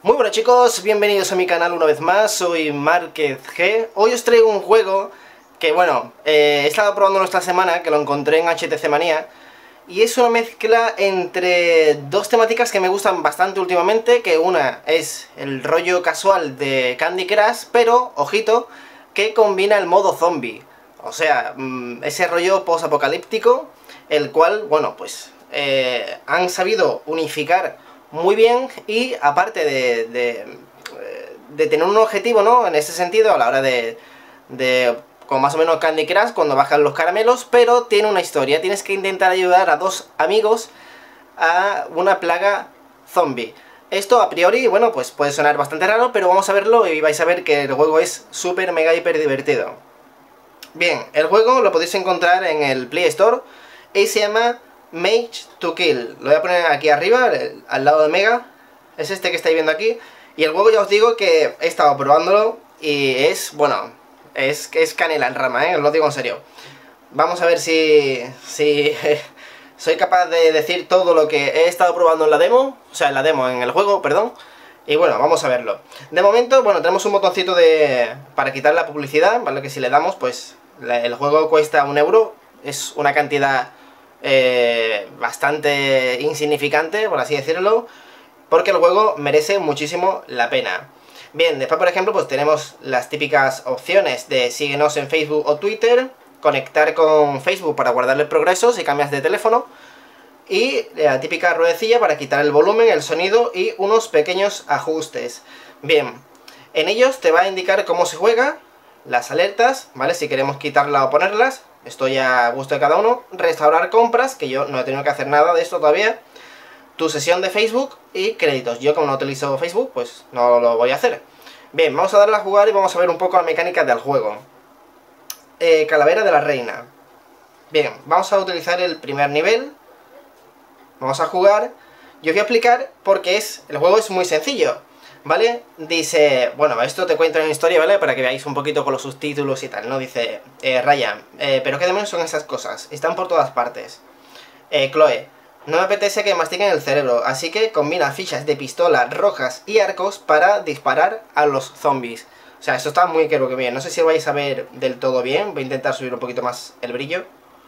Muy buenas chicos, bienvenidos a mi canal una vez más, soy Márquez G. Hoy os traigo un juego que bueno, he estado probando esta semana, que lo encontré en HTC Manía. Y es una mezcla entre dos temáticas que me gustan bastante últimamente, que una es el rollo casual de Candy Crush, pero, ojito, que combina el modo zombie. O sea, ese rollo post-apocalíptico, el cual, bueno, pues han sabido unificar muy bien y aparte de tener un objetivo, ¿no? En ese sentido, a la hora de como más o menos Candy Crush, cuando bajan los caramelos, pero tiene una historia. Tienes que intentar ayudar a dos amigos a una plaga zombie. Esto a priori, bueno, pues puede sonar bastante raro, pero vamos a verlo y vais a ver que el juego es súper mega hiper divertido. Bien, el juego lo podéis encontrar en el Play Store y se llama Mage to Kill. Lo voy a poner aquí arriba, al lado de Mega. Es este que estáis viendo aquí. Y el juego ya os digo que he estado probándolo y es, bueno, es canela en rama, os lo digo en serio. Vamos a ver si soy capaz de decir todo lo que he estado probando en la demo. O sea, en la demo, en el juego, perdón. Y bueno, vamos a verlo. De momento, bueno, tenemos un botoncito para quitar la publicidad, ¿vale? Que si le damos, pues el juego cuesta 1 euro. Es una cantidad bastante insignificante, por así decirlo, porque el juego merece muchísimo la pena. Bien, después por ejemplo pues tenemos las típicas opciones de síguenos en Facebook o Twitter, conectar con Facebook para guardar el progreso si cambias de teléfono, y la típica ruedecilla para quitar el volumen, el sonido y unos pequeños ajustes. Bien, en ellos te va a indicar cómo se juega, las alertas, ¿vale? Si queremos quitarla o ponerlas, esto ya a gusto de cada uno. Restaurar compras, que yo no he tenido que hacer nada de esto todavía. Tu sesión de Facebook y créditos. Yo como no utilizo Facebook, pues no lo voy a hacer. Bien, vamos a darle a jugar y vamos a ver un poco la mecánica del juego. Calavera de la reina. Bien, vamos a utilizar el primer nivel. Vamos a jugar. Yo os voy a explicar porque el juego es muy sencillo, ¿vale? Dice, bueno, esto te cuento en historia, ¿vale? Para que veáis un poquito con los subtítulos y tal, ¿no? Dice, Ryan, ¿pero qué demonios son esas cosas? Están por todas partes. Chloe, no me apetece que mastiquen el cerebro, así que combina fichas de pistola rojas y arcos para disparar a los zombies. O sea, esto está muy creo que bien. No sé si lo vais a ver del todo bien. Voy a intentar subir un poquito más el brillo.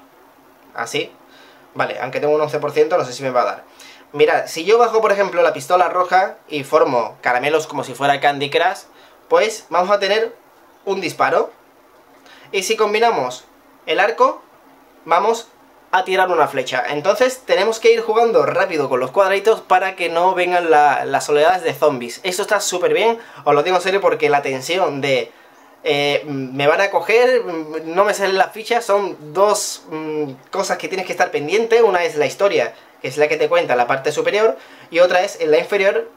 Así. Vale, aunque tengo un 11%, no sé si me va a dar. Mirad, si yo bajo por ejemplo la pistola roja y formo caramelos como si fuera Candy Crush, pues vamos a tener un disparo. Y si combinamos el arco, vamos a tirar una flecha. Entonces tenemos que ir jugando rápido con los cuadraditos para que no vengan las oleadas de zombies. Esto está súper bien, os lo digo en serio, porque la tensión de me van a coger, no me salen las fichas, son dos cosas que tienes que estar pendiente. Una es la historia, que es la que te cuenta la parte superior, y otra es en la inferior,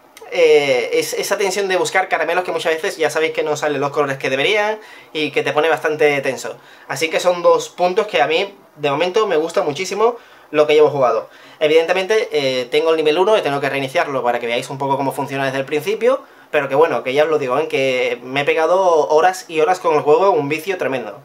es esa tensión de buscar caramelos que muchas veces ya sabéis que no salen los colores que deberían y que te pone bastante tenso. Así que son dos puntos que a mí de momento me gusta muchísimo lo que llevo jugado. Evidentemente tengo el nivel 1 y tengo que reiniciarlo para que veáis un poco cómo funciona desde el principio, pero que bueno, que ya os lo digo, que me he pegado horas y horas con el juego, un vicio tremendo.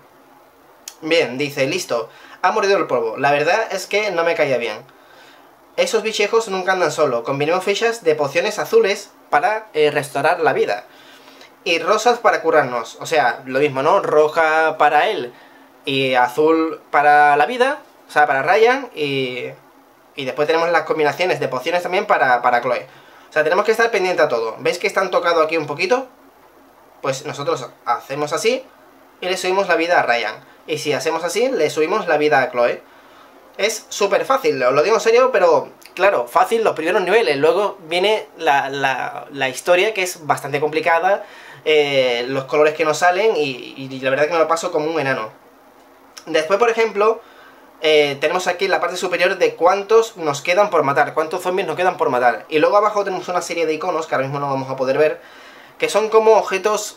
Bien, dice, listo, ha mordido el polvo. La verdad es que no me caía bien. Esos bichejos nunca andan solo. Combinemos fichas de pociones azules para restaurar la vida. Y rosas para curarnos. O sea, lo mismo, ¿no? Roja para él y azul para la vida. O sea, para Ryan. Y después tenemos las combinaciones de pociones también para Chloe. O sea, tenemos que estar pendiente a todo. ¿Veis que están tocado aquí un poquito? Pues nosotros hacemos así y le subimos la vida a Ryan. Y si hacemos así, le subimos la vida a Chloe. Es súper fácil, os lo digo en serio, pero claro, fácil los primeros niveles. Luego viene la historia, que es bastante complicada, los colores que nos salen y la verdad que me lo paso como un enano. Después, por ejemplo, tenemos aquí la parte superior de cuántos nos quedan por matar, cuántos zombies nos quedan por matar. Y luego abajo tenemos una serie de iconos, que ahora mismo no vamos a poder ver, que son como objetos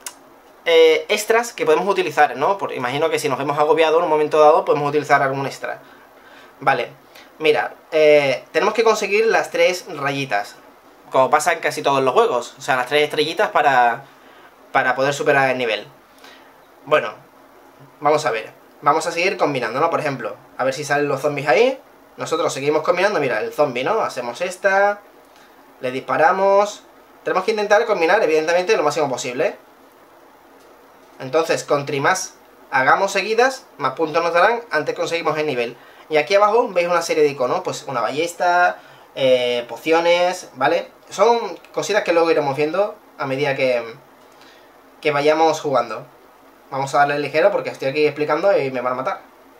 extras que podemos utilizar, ¿no? Imagino que si nos vemos agobiados en un momento dado, podemos utilizar algún extra. Vale, mira, tenemos que conseguir las 3 rayitas, como pasa en casi todos los juegos. O sea, las 3 estrellitas para poder superar el nivel. Bueno, vamos a ver. Vamos a seguir combinando, ¿no? Por ejemplo, a ver si salen los zombies ahí. Nosotros seguimos combinando, mira, el zombie, ¿no? Hacemos esta, le disparamos, tenemos que intentar combinar, evidentemente, lo máximo posible. Entonces, contra más hagamos seguidas, más puntos nos darán antes conseguimos el nivel. Y aquí abajo veis una serie de iconos, pues una ballesta, pociones, ¿vale? Son cositas que luego iremos viendo a medida que vayamos jugando. Vamos a darle ligero porque estoy aquí explicando y me van a matar.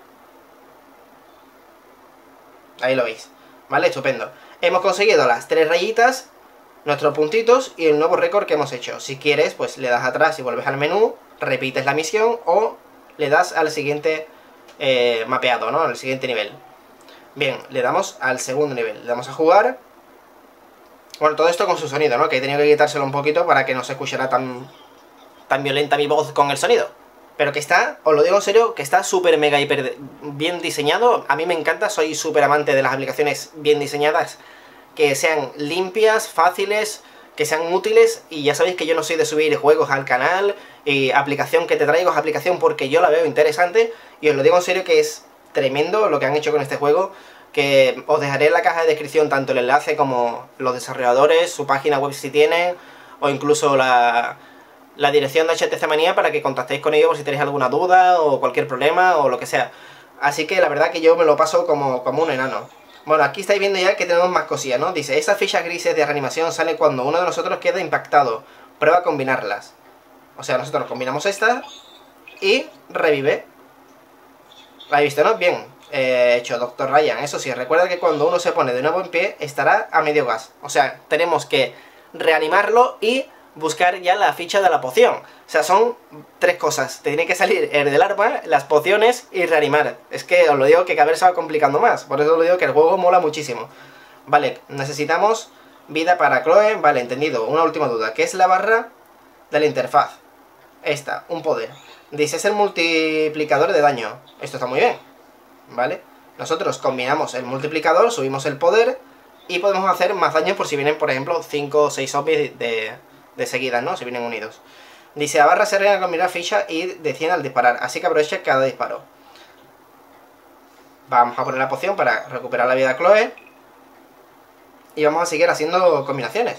Ahí lo veis, ¿vale? Estupendo. Hemos conseguido las 3 rayitas, nuestros puntitos y el nuevo récord que hemos hecho. Si quieres, pues le das atrás y vuelves al menú, repites la misión o le das al siguiente mapeado, ¿no? Al siguiente nivel. Bien, le damos al segundo nivel. Le damos a jugar. Bueno, todo esto con su sonido, ¿no? Que he tenido que quitárselo un poquito para que no se escuchara tan violenta mi voz con el sonido. Pero que está, os lo digo en serio, que está súper mega hiper bien diseñado. A mí me encanta, soy súper amante de las aplicaciones bien diseñadas, que sean limpias, fáciles, que sean útiles. Y ya sabéis que yo no soy de subir juegos al canal y aplicación que te traigo es aplicación porque yo la veo interesante. Y os lo digo en serio que es tremendo lo que han hecho con este juego, que os dejaré en la caja de descripción tanto el enlace como los desarrolladores, su página web si tienen, o incluso la dirección de HTC Manía para que contactéis con ellos por si tenéis alguna duda o cualquier problema o lo que sea. Así que la verdad que yo me lo paso como un enano. Bueno, aquí estáis viendo ya que tenemos más cosillas, ¿no? Dice, estas fichas grises de reanimación salen cuando uno de nosotros queda impactado. Prueba a combinarlas. O sea, nosotros combinamos esta y revive. ¿La habéis visto, no? Bien. Hecho, Dr. Ryan. Eso sí, recuerda que cuando uno se pone de nuevo en pie, estará a medio gas. O sea, tenemos que reanimarlo y buscar ya la ficha de la poción. O sea, son 3 cosas. Te tiene que salir el del arma, las pociones y reanimar. Es que os lo digo que cada vez se va complicando más. Por eso os lo digo que el juego mola muchísimo. Vale, necesitamos vida para Chloe. Vale, entendido. Una última duda. ¿Qué es la barra de la interfaz? Esta, un poder. Dice, es el multiplicador de daño. Esto está muy bien. ¿Vale? Nosotros combinamos el multiplicador, subimos el poder y podemos hacer más daño por si vienen, por ejemplo, 5 o 6 zombies de seguida, ¿no? Si vienen unidos. Dice, la barra se reina al combinar ficha y de 100 al disparar, así que aprovecha cada disparo. Vamos a poner la poción para recuperar la vida de Chloe. Y vamos a seguir haciendo combinaciones.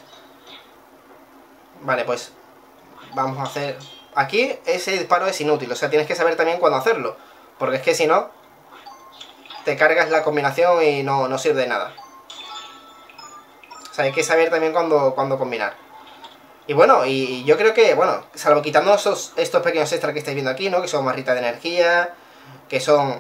Vale, pues vamos a hacer... Aquí ese disparo es inútil, o sea, tienes que saber también cuándo hacerlo. Porque es que si no, te cargas la combinación y no sirve de nada. O sea, hay que saber también cuándo combinar. Y bueno, y yo creo que, bueno, salvo quitando estos pequeños extras que estáis viendo aquí, ¿no? Que son barritas de energía, que son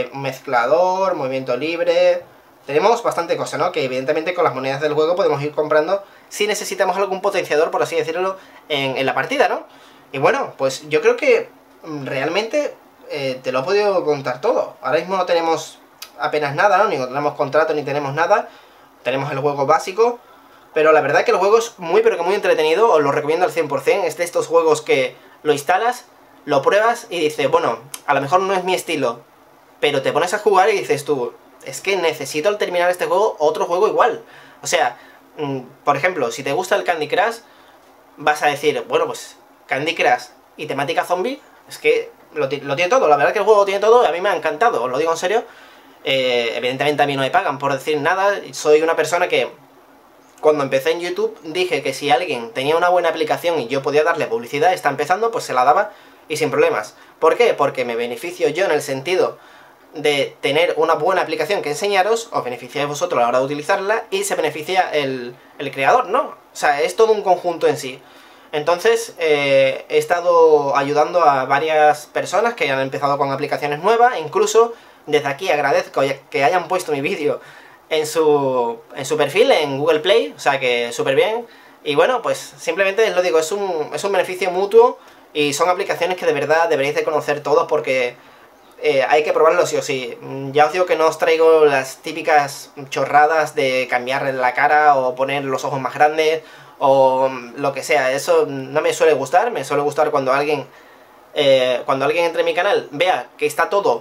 mezclador, movimiento libre... Tenemos bastante cosa, ¿no? Que evidentemente con las monedas del juego podemos ir comprando si necesitamos algún potenciador, por así decirlo, en la partida, ¿no? Y bueno, pues yo creo que realmente te lo he podido contar todo. Ahora mismo no tenemos apenas nada, ¿no? Ni tenemos contrato ni tenemos nada. Tenemos el juego básico. Pero la verdad que el juego es muy pero que muy entretenido. Os lo recomiendo al 100%. Es de estos juegos que lo instalas, lo pruebas y dices, bueno, a lo mejor no es mi estilo, pero te pones a jugar y dices tú, es que necesito al terminar este juego otro juego igual. O sea, por ejemplo, si te gusta el Candy Crush, vas a decir, bueno, pues Candy Crush y temática zombie, es que lo tiene todo. La verdad que el juego tiene todo y a mí me ha encantado, os lo digo en serio. Evidentemente a mí no me pagan por decir nada. Soy una persona que cuando empecé en YouTube dije que si alguien tenía una buena aplicación y yo podía darle publicidad, está empezando, pues se la daba y sin problemas. ¿Por qué? Porque me beneficio yo en el sentido de tener una buena aplicación que enseñaros, os beneficiáis vosotros a la hora de utilizarla y se beneficia el creador, ¿no? O sea, es todo un conjunto en sí. Entonces, he estado ayudando a varias personas que han empezado con aplicaciones nuevas, e incluso desde aquí agradezco que hayan puesto mi vídeo en su perfil en Google Play, o sea que súper bien. Y bueno, pues simplemente os lo digo, es un beneficio mutuo y son aplicaciones que de verdad deberéis de conocer todos porque hay que probarlo sí o sí. Ya os digo que no os traigo las típicas chorradas de cambiar la cara o poner los ojos más grandes o lo que sea. Eso no me suele gustar. Me suele gustar cuando alguien entre en mi canal vea que está todo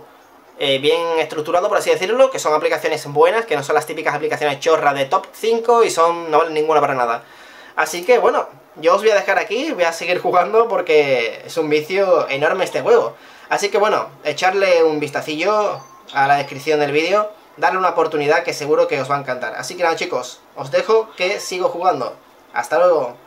bien estructurado, por así decirlo, que son aplicaciones buenas, que no son las típicas aplicaciones chorras de top 5 y no valen ninguna para nada. Así que bueno, yo os voy a dejar aquí, voy a seguir jugando porque es un vicio enorme este juego. Así que bueno, echarle un vistacillo a la descripción del vídeo, darle una oportunidad que seguro que os va a encantar. Así que nada chicos, os dejo que sigo jugando. Hasta luego.